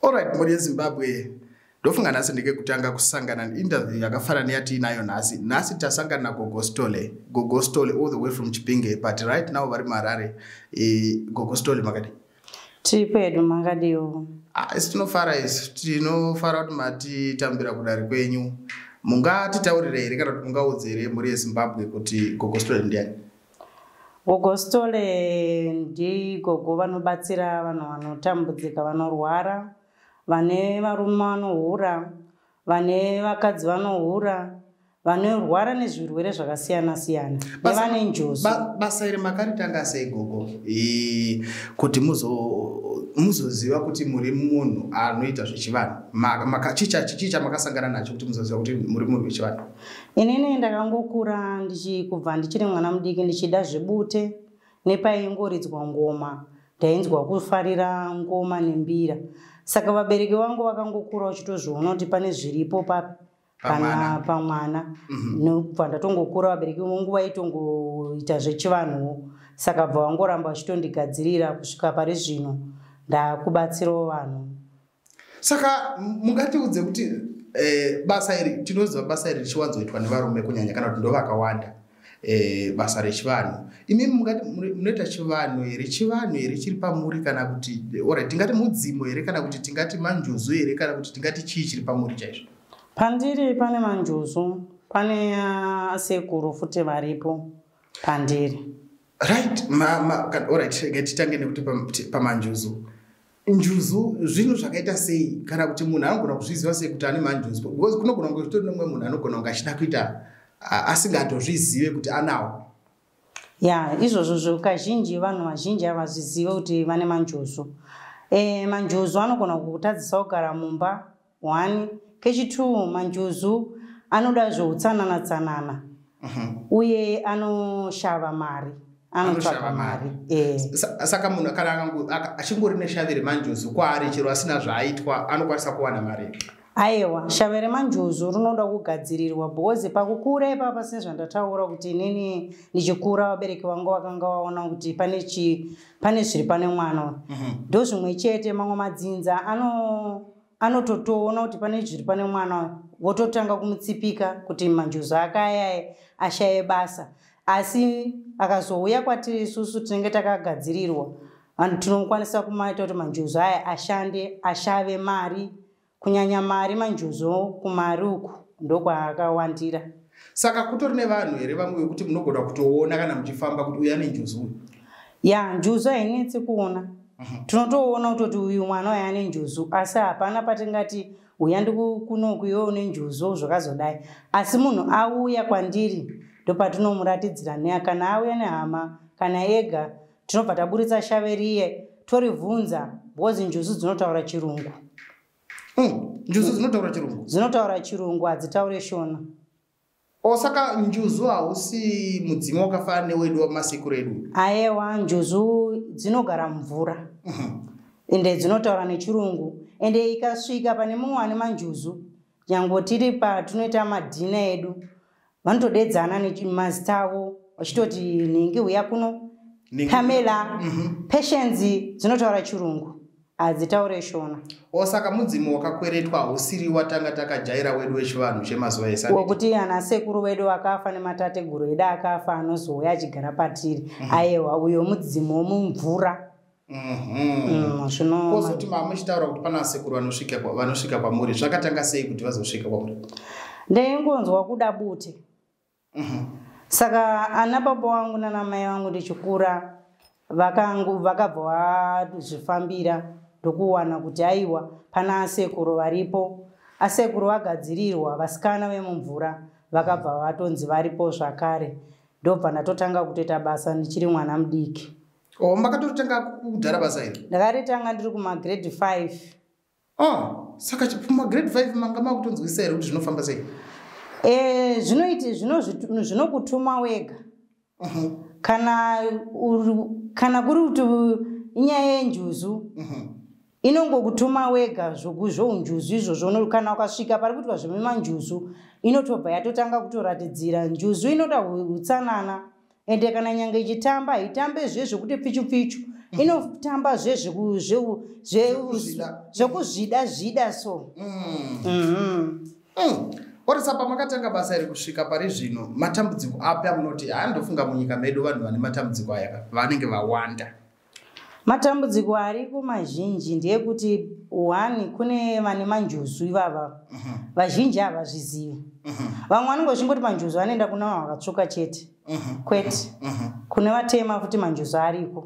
Alright, muri Zimbabwe. Ndofunga nhasi ndike kutanga kusangana interview yakafana neyati inayo nhasi. Nhasi tasangana naGogo Sithole. Gogo Sithole all the way from Chipinge, but right now vari Marare. Gogo Sithole makadi. Tipedu makadiwo. Tinofara kuti mati tambira kudari kwenyu. Mungatitaurire here kana kuti mungaudzire muri Zimbabwe kuti Gogo Sithole ndiani? Gogo Sithole ndigogo vanobatsira vanhu vanotambudzika vanorwara, vane varume vanohura, vane vakadzi vanohura, vanorwara nezvirwere zvakasiyana siyana, nevane njodzi. Basa iri makaritanga sei gogo? Kuti muzoziva kuti muri munhu anoita zvechivanhu. Chicha makasangana nacho kuti muzoziva kuti muri munhu wechivanhu. Inini ndakangokura kubva ndichiri mwana mudiki ndichida zvebute nepaingoridzwa ngoma. Ndainzwa kufarira ngoma nembira. Saka vabereki vangu vakangokura vachitozviona kuti pane zviripo pamwana. Nobva ndatongokura vabereki vangu vaitongoita zvechivanhu. Saka bva vangoramba vachitondigadzirira kusvika pari zvino ndakubatsirawo vanhu. Saka mungatiudze kuti basa iri tinoziva basa iri richiwanzoitwa nevarume kunyanya kana kuti ndo vakawanda basa rechivanhu. Imi mungati munoita chivanhu here chiri pamuri kana kuti alright tingati mudzimu here kana kuti tingati manjuzu here kana kuti tingati chii chiri pamuri chaizvo? Pandiri pane manjuzu, pane sekuru futi varipo pandiri. Right, alright, titange nekuti pamanjuzu. Njuzu zvinhu zvakaita sei kana kuti munhu anogona kuzviziva sei kuti ane manjuzu? Because kunogona kunge kutori nemumwe munhu anogona kunge achida kuita asingatozvizive kuti anawo. Izvozvo kazhinji vanhu vazhinji havazvizive kuti vane manjuzu. Manjuzu anogona kukutadzisa kugara mumba 1. Kechi2 manjuzu anoda zveutsanana tsanana. Uye anoshava mari. Anotsvaka mari. Saka munhu kana achingori neshavire manjuzu kwaari chero asina zvaaitwa anokwanisa kuwana mari. Aiwa, shave remanjuzu rinoda kugadzirirwa bhozi pakukura ipapa sezvandataura kuti inini ndichikura vabereki vangu vakanga vaona kuti pane zviri pane mwana. Ndo zvimwe chete mamwe madzinza anototoona kuti pane zviri pane mwana vototanga kumutsipika kuti manjuzu akaya ashaye basa. Asi akazouya kwatiri isusu tinenge takagadzirirwa vanhu tinokwanisa kumaita kuti manjuzu aya ashande ashave mari. Kunyanya mari manjuzu kumari uku ndokwaakawandira. Saka kutori nevanhu here vamwe vekuti munogona kutoona kana muchifamba kuti uyu ane njuzu? Njuzu hainetsi kuona. Tinotoona kuti uyu mwana uyu ane njuzu asi hapana patingati uya ndikunoku iwe une njuzu zvakazodai. Asi munhu auya kwandiri ndopatinomuratidzira neya kana auya nehama kana ega tinobva taburitsa shaveriye toribvunza bhozi njuzu dzinotaura chirungu. Njuzu dzinotaura chirungu? Dzinotaura chirungu, hadzitaure shona. Saka njuzu hausi mudzimu wakafanana newedu wamasekuru edu? Aiwa, njuzu dzinogara mvura. Ende dzinotaura nechirungu. Ende ikasvika pane mumwe ane manjuzu, nyange tiri patinoita madhina edu, vanotodedzana nemazita avo vachitoti ningi uya kuno, Pamela, Patience dzinotaura chirungu. Hadzitaure shona. Saka mudzimu wakakweretwa hausiri watanga takajaira wedu wechivanhu chemazuva ese. Wokuti ana sekuru wedu akafa nematateguru edu akafa anozouya achigara patiri. Aiwa, uyo mudzimu womumvura. Kozoti muchitaura kuti pana sekuru vanosvika kwamuri, zvakatanga sei kuti vazosvika kwamuri? Ndaingonzwa kuda bute. Saka ana baba vangu nana mai vangu ndichikura vakabva vazvifambira ndokuwana kuti aiwa pana asekuru varipo. Asekuru vagadzirirwa vasikana vemumvura vakabva vatonzi varipo zvakare. Ndobva ndatotanga kutoita basa ndichiri mwana mudiki. Makatotanga kudhara basa iri? Ndakaritanga ndiri kumagrade 5. Saka kumagrade 5 manga makutonzwisa here kuti zvinofamba sei? Zvinokutuma wega. Kana kuri kuti inyaya yenjuzu inongokutuma wega zvounjuzu izvozvo. Kana ukasvika pari kuitwa zvemanjuzu inotobva yatotanga kutoratidzira. Njuzu inoda utsanana ende kana nyange ichitamba haitambe zvezvokuti pichu pichu. inotamba zvekuzvida so. Orisa pamakatanga basa iri kusvika pari zvino matambudziko api amunoti andofunga munyika medu vanhu vane matambudziko aya vanenge vawanda? Matambudziko ariko mazhinji ndeyekuti one kune vane manjuzu ivava vazhinji havazvizivi. Vamwe vanongozvingoti manjuzu anoenda kuna vanhu vakatsvuka chete kwete kune vatema futi manjuzu ariko.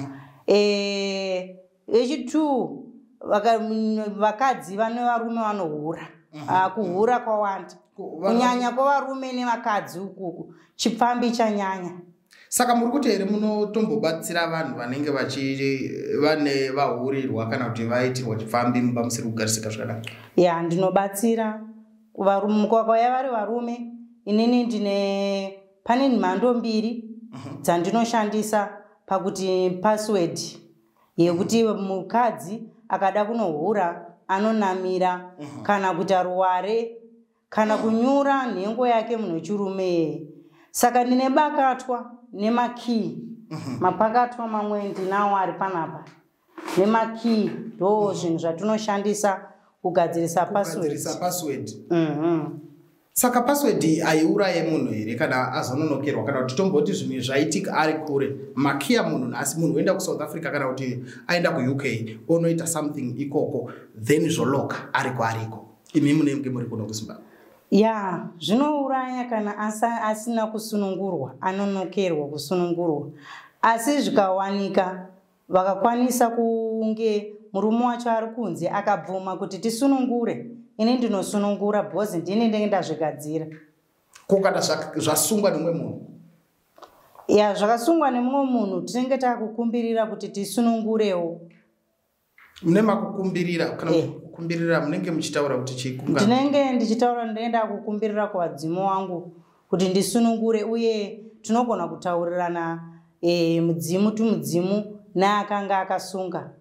Echitu vakadzi vane varume vanohura kuhura kwawanda kunyanya kwavarume nevakadzi ukuku chipfambi chanyanya. Saka muri kuti here munotombobatsira vanhu vanenge vane vahurirwa kana kuti vaitirwa chipfambi mumba musiri kugarisika zvakanaka? Ya, ndinobatsira mukakauya vari varume inini pane mhando mbiri dzandinoshandisa pakuti password yekuti mukadzi akada kunohura anonamira kana kuita ruware kana kunyura nhengo yake munhu wechirume. Saka ndine bakatwa nemakii mapakatwa mamwe ndinawo ari panapa nemakii ndo zvinhu zvatinoshandisa kugadzirisa password. Saka password aiuraye munhu here kana azononokerwa kana kuti tomboti zvimwe zvaitika ari kure makii amunhu asi munhu oenda kuSouth Africa kana kuti aenda kuUK onoita something ikoko then zvoloka ariko imi munenge muri kuno kuZimbabwe? Ya, zvinouraya kana asina kusunungurwa, anonokerwa kusunungurwa. Asi zvikawanika vakakwanisa kunge murume wacho ari kunze akabvuma kuti tisunungure, ini ndinosunungura bhozi ndini ndenge ndazvigadzira. Kokana zvasungwa nemumwe munhu? Ya, zvakasungwa nemumwe munhu tinenge takukumbirira kuti tisunungurewo. Mune makukumbirira kana kukumbirira munenge muchitaura kuti chikunga? Ndinenge ndichitaura ndenda kukumbirira kuvadzimu wangu kuti ndisunungure uye tinogona kutaurirana mudzimu tumudzimu naakanga akasunga.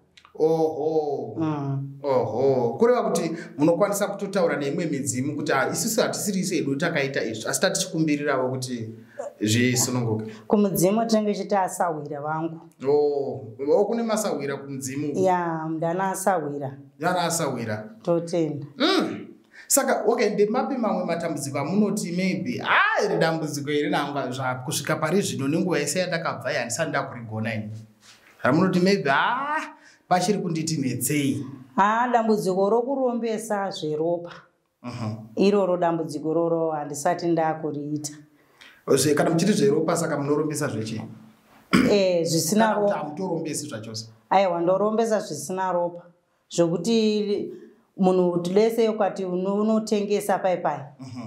Kureva kuti munokwanisa kutotaura neimwe midzimu kuti isusu hatisiri isu edu takaita izvi asi tatichikumbirirawo kuti zvisununguke. Kumudzimu tinenge chiti asawira vangu. Kune masawira kumudzimu? Ya, ndana asawira. Yana asawira? Totenda. Saka ndemapi mamwe matambudziko amunoti maybe iri dambudziko iri nanga kusvika pari zvino nenguva yese yandakabva handisati ndakurigona ini? Ramunoti maybe pachiri kunditi mhetsei? Dambudziko rokurombesa zveropa. Iroro dambudziko roro handisati ndakuriita. Kana muchiti zveropa saka munorombesa zvechi? Zvisina ropa. Hamutorombesi zvachose? Aiwa, ndorombesa zvisina ropa. Zvokuti munhu lese yokwati unotengesa paipai.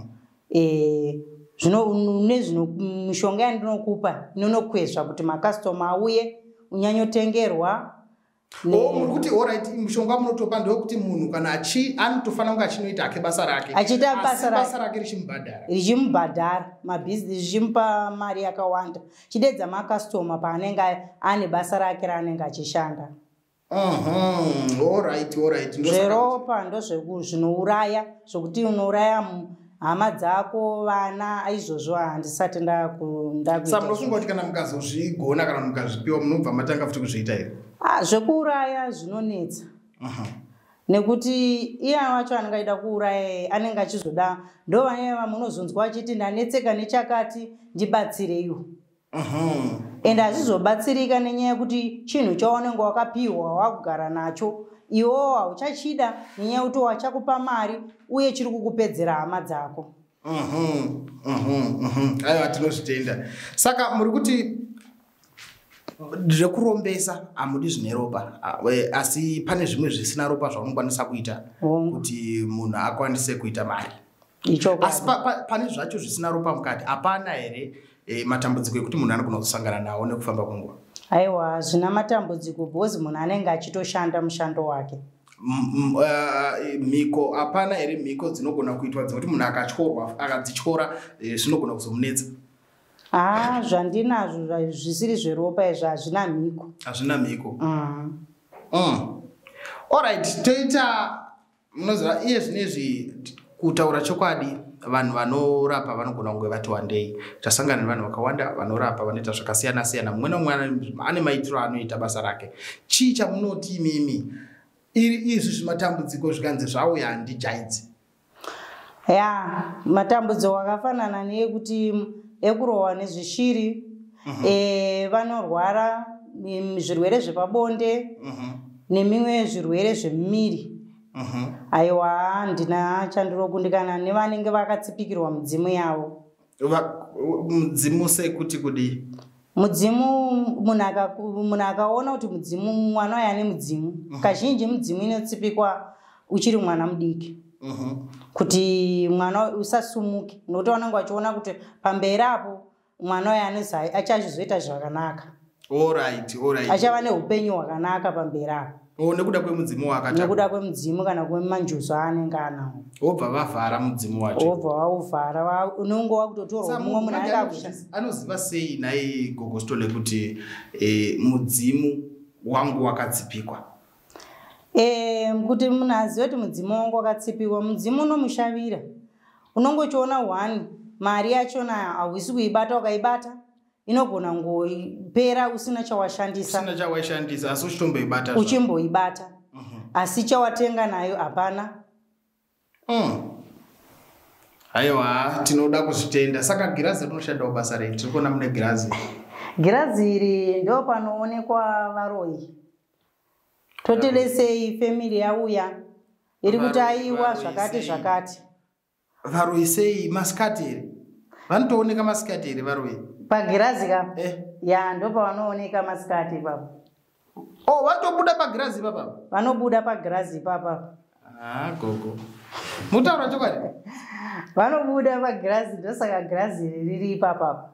Zvino mishonga yandinokupa inonokwezva kuti makastoma auye unyanyotengerwa. Muri kuti alright mushonga munotopa ndewekuti munhu kana anotofanira kunge achinoita hake basa rake. Achita basa rake richimubhadhara. Richimubhadhara, mabhizinesi richimupa mari yakawanda. Chidedza makastoma paanenge ane basa rake raanenge achishanda. Alright. Zveropa ndo zvinouraya, zvokuti unouraya hama dzako, vana, izvozvo handisati ndakuita. Saka munofunga kuti kana mukazozvigona kana mukazvipiwa munobva matanga futi kuzviita here? Zvekuuraya zvinonetsa. Nekuti iya wacho anenge aida kuuraya anenge achizoda ndovane vamunozonzwa achiti ndanetseka nechakati ndibatsireiwo. Ende hazvizobatsirika nenyaya yekuti chinhu chaunenge wakapiwa wakugara nacho iwo hauchachida nenyaya yekuti wachakupa mari uye chiri kukupedzera hama dzako. Aiwa, tinozvitenda. Saka muri kuti zvekurombesa hamudi zvine ropa asi pane zvimwe zvisina ropa zvaunokwanisa kuita kuti munhu akwanise kuita mari. Asi pane zvacho zvisina ropa mukati hapana here matambudziko ekuti munhu anogona kusangana nawo nekufamba kwenguva? Aiwa, zvina matambudziko bhozi munhu anenge achitoshanda mushando wake. Mhiko hapana here mhiko dzinogona kuitwa dzekuti munhu akadzityora zvinogona kuzomunetsa? Zvandinazvo zvisiri zveropa izvo hazvina mhiko. Hazvina mhiko. Alright, toita munoziva iye zvinezvi kutaura chokwadi vanhu vanorapa vanogona kunge vati wandei. Tasangana nevanhu vakawanda vanorapa vanoita zvakasiyana siyana. Mumwe nomumwe ane maitiro anoita basa rake. Chii chamunoti imimi izvi zvimatambudziko zvikanzi zvauya handijaidzi? Ya, matambudziko akafanana neekuti ekurohwa nezvishiri, vanorwara zvirwere zvepabonde nemimwe zvirwere zvemumiri. Aiwa, handina chandirokundikana nevanenge vakatsipikirwa mudzimu yavo. Mudzimu sekuti kudi? Mudzimu, munhu akaona kuti mudzimu, mwana uyu ane mudzimu. Kazhinji mudzimu inotsipikwa uchiri mwana mudiki. Kuti mwana usasumuke. Nokuti vanenge vachiona kuti pamberi apo mwana uyu achachizoita zvakanaka. Alright. Achava neupenyu hwakanaka pamberi apo. Nekuda kwemudzimu wakata. Nekuda kwemudzimu kana kwemanjuzo aanenge anawo. Obva vavhara mudzimu wacho. Obva vauvhara. Unongo wakutotorwa mumwe munhu anenge akushandisa. Anoziva sei naGogo Sithole kuti mudzimu wangu wakatsipikwa? Kuti munhu azive kuti mudzimu wangu wakatsipikwa, mudzimu unomushavira. Unongochiona one, mari yachona hausi kuibata, ukaibata inogona ngopera usina chawashandisa. Usina chawaishandisa asi uchitomboibata. Uchimboibata. Asi chawatenga nayo hapana. Aiwa, tinoda kuzvitenda. Saka girazi rinoshandawo basa rei? Tiri kuona mune girazi. Girazi iri ndo panoonekwa varoyi. Totelesei family yauya iri kutaiwa zvakati. Varoyi sei? Masikati ere? Vanotooneka masikati ere varoyi? Pagirazi kapo? Ya, ndo pavanooneka masikati ipapo. Vanotobuda pagirazi ipapo? Vanobuda pagirazi ipapo. Gogo. Mutaura chokwadi? Vanobuda pagirazi, ndosaka girazi riri ipapo.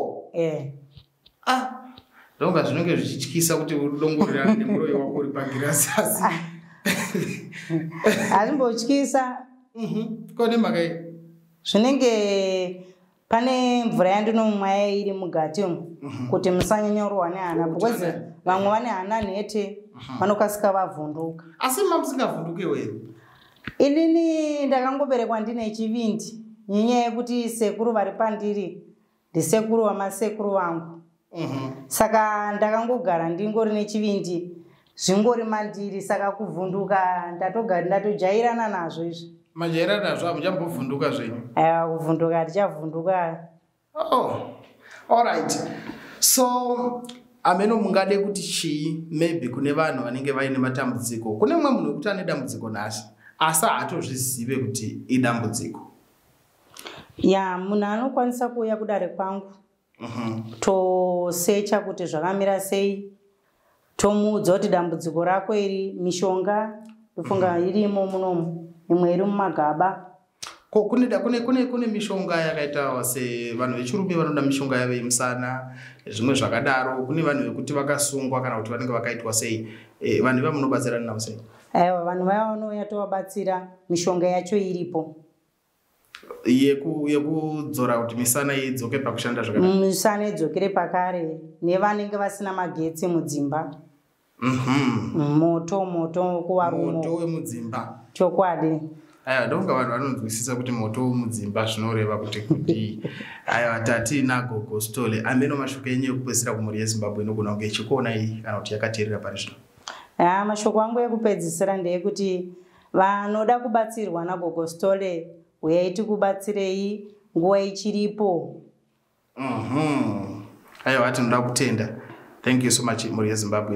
Ndonga zvinenge zvichityisa kuti udongorera nemuroyi wako uri pagirazi asi. Hazvimbotyisa. Kone makai? Zvinenge pane mvura yandinomwa iri mugati umu kuti musanyanyorwa nehana, because vamwe vane hana nhete vanokasika vavhunduka. Asi mamusingavhunduke here? Inini ndakangoberekwa ndine chivindi, nenyaya yekuti sekuru vari pandiri ndisekuru wamasekuru vangu. Saka ndakangogara ndingori nechivindi zvingori mandiri, saka kuvhunduka ndatojairana nazvo izvi. Majairana nazvo hamuchambovhunduka zvenyu? Kuvhunduka handichavhunduka. Alright. So ameno mungade kuti chii maybe kune vanhu vanenge vaine matambudziko? Kune mumwe munhu wekuti ane dambudziko nhasi asi haatozvizive kuti idambudziko. Ya, munhu anokwanisa kuuya kudare kwangu tosecha kuti zvakamira sei, tomuudza kuti dambudziko rako iri, mishonga tofunga irimo munomu, imwe iri mumagaba. Kune mishonga yakaita sevanhu vechirume vanoda mishonga yavo yemusana, zvimwe zvakadaro. Kune vanhu vekuti vakasungwa kana kuti vanenge vakaitwa sei. Vanhu ivavo munobatsirana navo sei? Aiwa, vanhu vaya vanouya tovabatsira, mishonga yacho iripo. Yekudzora kuti misana idzoke pakushanda zvakanaka. Misana idzokere pakare, nevanenge vasina magetsi mudzimba. Moto kuvarumo. Moto wemudzimba. Chokwadi. Ndonga vanhu vanonzwisisa kuti moto wemudzimba zvinoreva kuti kudii. Tati naGogo Sithole, ameno mashoko enyu ekupedzisira kumhuri yeZimbabwe inogona kunge ichikuona iyi kana kuti yakateerera pari zvino? Mashoko angu ekupedzisira ndeyekuti vanoda kubatsirwa naGogo Sithole, uyai tikubatsirei nguva ichiripo. Tinoda kutenda. Thank you so much mhuri yeZimbabwe.